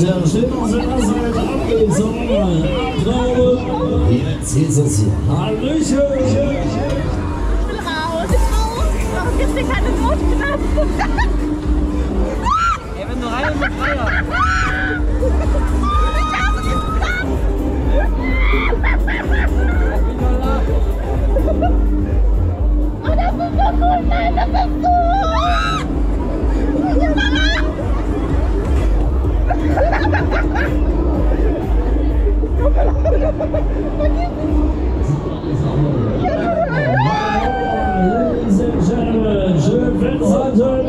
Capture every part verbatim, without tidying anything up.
Herren, steht auf seiner Seite, ab geht's, Abtraube. Jetzt ist es hier. Hallöchen. Ich will raus, ich raus. Warum gibt's hier keine Notknöpfe? Ey, wenn du rein und mit Freier. Ich habe es geschafft. Oh, das ist so cool, nein, das ist so. Ladies and gentlemen, schön festhalten.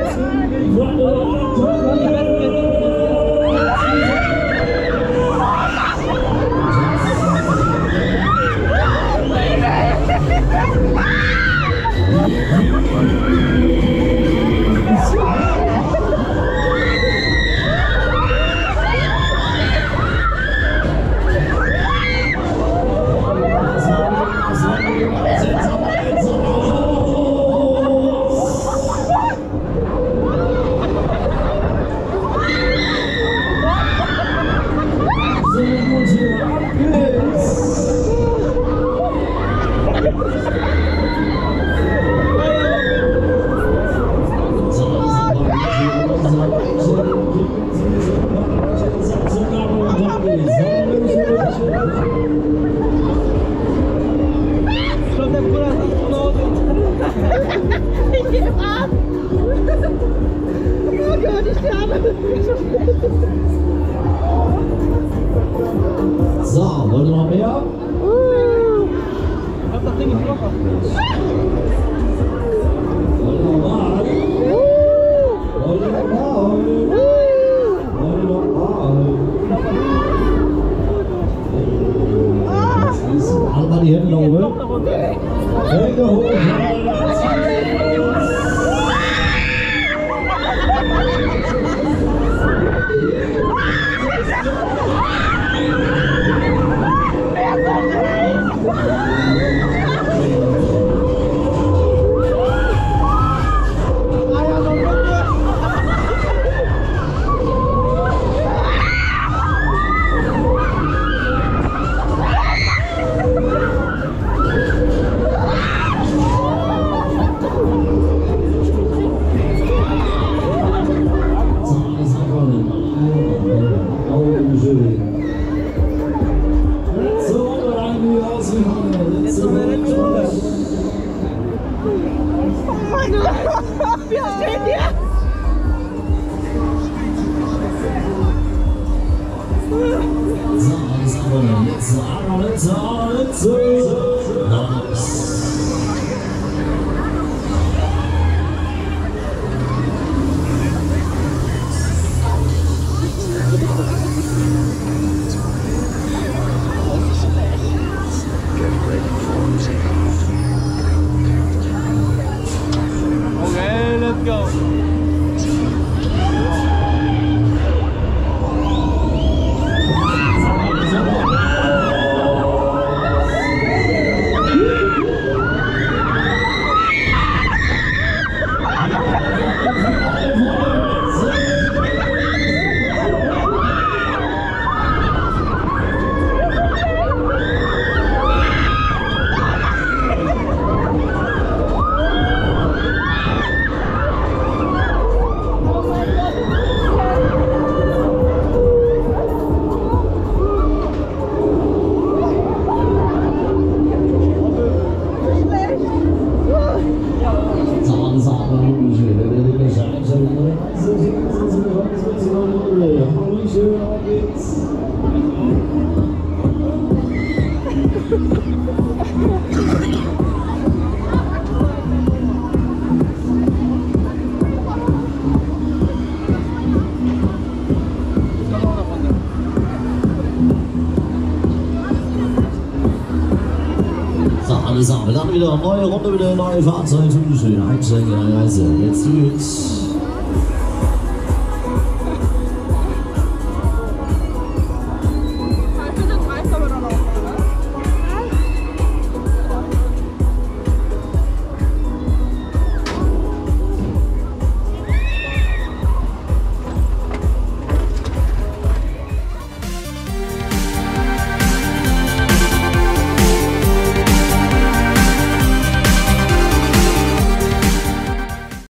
Ich gebe ab! Oh Gott, ich sterbe! So, wollt ihr noch mehr? Ich hab das Ding nicht locker. Wollt ihr noch mal? Wollt ihr noch mal? Wollt ihr noch mal? Alle mal die Hände nach oben. Hände hoch. Wie steht ihr? So, alles andere. Jetzt Arme, Litze, Arme, Litze. Nice. Okay, let's go. Alles ab. Dann wieder eine neue Runde, wieder eine neue Fahrzeuge. Schön einsteigen in der Reise. Jetzt geht's.